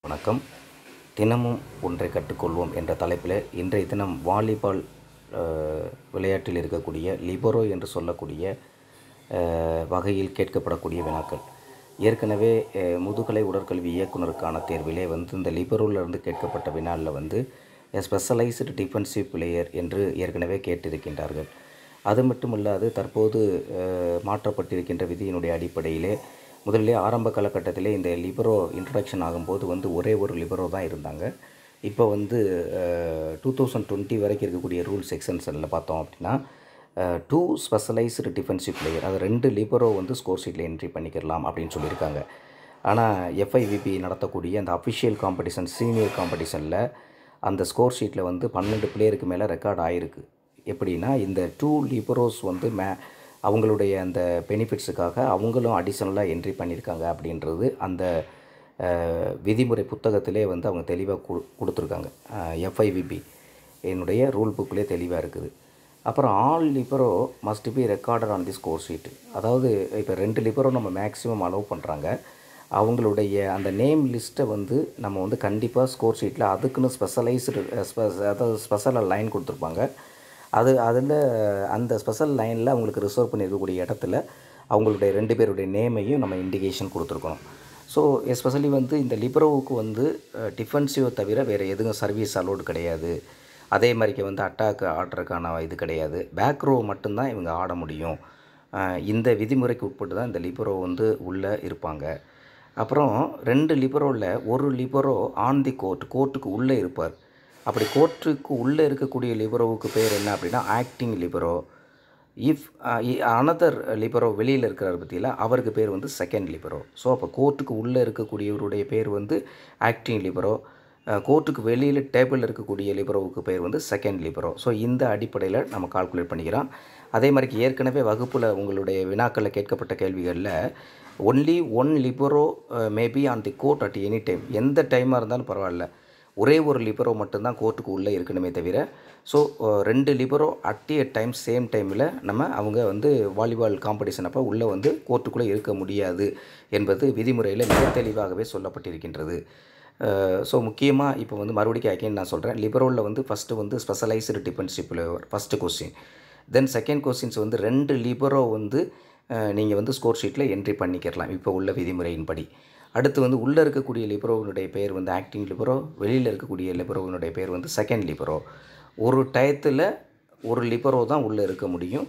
வணக்கம். தினமும் ஒன்றை கற்றுக்கொள்வோம் என்ற தலைப்பில் இன்றைய தினம் வாலிபால் விளையாட்டில் இருக்கக்கூடிய லிபரோ என்று சொல்லக்கூடிய வகையில் கேட்கப்படக்கூடிய வினாக்கள். ஏற்கனவே முதுகலை உடற்கல்வி இயக்குனருக்கான தேர்விலே இந்த லிபரோவிலிருந்து கேட்கப்பட்ட வினாவில் ஸ்பெஷலைஸ்டு டிஃபென்சிவ் பிளேயர் என்று ஏற்கனவே கேட்டிருக்கின்றார்கள். அது மட்டுமல்லாது தற்போது மாற்றப்பட்டிருக்கின்ற விதியினுடைய அடிப்படையிலே முதலிலே ஆரம்ப காலகட்டத்திலே இந்த லிபரோ இன்ட்ரடக்ஷன் ஆகும்போது ஒரே ஒரு லிபரோ தான் இருந்தாங்க. இப்போ 2020 வரைக்கும் இருக்கக்கூடிய ரூல் செக்ஷன்ஸில் பார்த்தோம் அப்படின்னா 2 ஸ்பெஷலைஸ்டு டிஃபென்சிவ் பிளேயர், அது 2 லிபரோ ஸ்கோர் ஷீட்டில் என்ட்ரி பண்ணிக்கலாம் அப்படின்னு சொல்லியிருக்காங்க. ஆனால் FIVB நடத்தக்கூடிய அந்த அஃபிஷியல் காம்படிஷன் சீனியர் காம்படிஷனில் அந்த ஸ்கோர் ஷீட்டில் 12 பிளேயருக்கு மேலே ரெக்கார்ட் ஆகிருக்கு. எப்படின்னா இந்த 2 லிபரோஸ் அவங்களுடைய அந்த பெனிஃபிட்ஸுக்காக அவங்களும் அடிஷ்னலாக என்ட்ரி பண்ணியிருக்காங்க அப்படின்றது அந்த விதிமுறை புத்தகத்திலே அவங்க தெளிவாக கொடுத்துருக்காங்க. FIVB என்னுடைய ரூல் புக்கிலே தெளிவாக இருக்குது. அப்புறம் all libero must be recorded on the score sheet. அதாவது இப்போ 2 லிபரோ நம்ம மேக்ஸிமம் அலோவ் பண்ணுறாங்க. அவங்களுடைய அந்த நேம் லிஸ்ட்டை நம்ம கண்டிப்பாக ஸ்கோர் ஷீட்டில் அதுக்குன்னு அதாவது ஸ்பெஷலாக லைன் கொடுத்துருப்பாங்க. அதில் அந்த ஸ்பெஷல் லைனில் அவங்களுக்கு ரிசர்வ் பண்ணியிருக்கக்கூடிய இடத்துல அவங்களுடைய 2 பேருடைய நேமையும் நம்ம இண்டிகேஷன் கொடுத்துருக்கணும். ஸோ எஸ்பெஷலி இந்த லிபரோவுக்கு டிஃபென்சிவை தவிர வேறு எதுவும் சர்வீஸ் அலோடு கிடையாது. அதே மாதிரிக்கு அட்டாக் ஆடுறதுக்கான இது கிடையாது. பேக் ரோ மட்டும்தான் இவங்க ஆட முடியும். இந்த விதிமுறைக்கு உட்பட்டு தான் இந்த லிபரோ உள்ளே இருப்பாங்க. அப்புறம் 2 லிபரோவில் ஒரு லிபரோ ஆன் தி கோர்ட்டுக்கு உள்ளே இருப்பார். அப்படி கோர்ட்டுக்கு உள்ளே இருக்கக்கூடிய லிபரோவுக்கு பேர் என்ன அப்படின்னா acting libero. If another libero வெளியில் இருக்கிறார் பற்றியில் அவருக்கு பேர் செகண்ட் லிபரோ. ஸோ அப்போ கோர்ட்டுக்கு உள்ளே இருக்கக்கூடியவருடைய பேர் ஆக்டிங் லிபரோ, கோர்ட்டுக்கு வெளியில் டேபிளில் இருக்கக்கூடிய லிபரோவுக்கு பேர் செகண்ட் லிபரோ. ஸோ இந்த அடிப்படையில் நம்ம கால்குலேட் பண்ணிக்கிறோம். அதே மாதிரி ஏற்கனவே வகுப்பில் உங்களுடைய வினாக்களில் கேட்கப்பட்ட கேள்விகளில் only 1 libero maybe on the court at any time, எந்த டைமாக இருந்தாலும் பரவாயில்ல, ஒரே ஒரு லிபரோ மட்டும்தான் கோர்ட்டுக்கு உள்ளே இருக்கணுமே தவிர. So 2 libero at a time same டைமில் அவங்க வாலிபால் காம்படிஷன் அப்போ உள்ளே கோர்ட்டுக்குள்ளே இருக்க முடியாது என்பது விதிமுறையில் மிக தெளிவாகவே சொல்லப்பட்டிருக்கின்றது. ஸோ முக்கியமாக இப்போ மறுபடியும் அகைன் நான் சொல்கிறேன். லிபரோவில் first specialised defensive player first கொஸ்டின். தென் செகண்ட் கொஸ்டின்ஸ் 2 லிபரோ நீங்கள் ஸ்கோர் ஷீட்டில் என்ட்ரி பண்ணிக்கிறலாம் இப்போ உள்ள விதிமுறையின்படி. அடுத்து உள்ளே இருக்கக்கூடிய லிபரோவினுடைய பேர் ஆக்டிங் லிபரோ, வெளியில் இருக்கக்கூடிய லிபரோவினுடைய பேர் செகண்ட் லிபரோ. ஒரு டயத்தில் ஒரு லிபரோ தான் உள்ளே இருக்க முடியும்.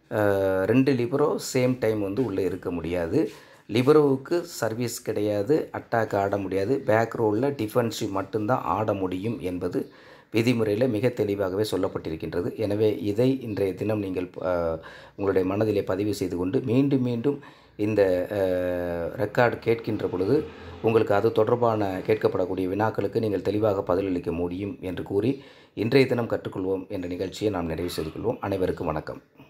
2 லிபரோ சேம் டைம் உள்ளே இருக்க முடியாது. லிபரோவுக்கு சர்வீஸ் கிடையாது, அட்டாக் ஆட முடியாது, பேக் ரோவில் டிஃபென்சிவ் மட்டும்தான் ஆட முடியும் என்பது விதிமுறையில் மிக தெளிவாகவே சொல்லப்பட்டிருக்கின்றது. எனவே இதை இன்றைய தினம் நீங்கள் உங்களுடைய மனதிலே பதிவு செய்து கொண்டு மீண்டும் இந்த ரெக்கார்டு கேட்கின்ற பொழுது உங்களுக்கு அது தொடர்பான கேட்கப்படக்கூடிய வினாக்களுக்கு நீங்கள் தெளிவாக பதிலளிக்க முடியும் என்று கூறி இன்றைய தினம் கற்றுக்கொள்வோம் என்ற நிகழ்ச்சியை நாம் நிறைவு செய்து கொள்வோம். அனைவருக்கும் வணக்கம்.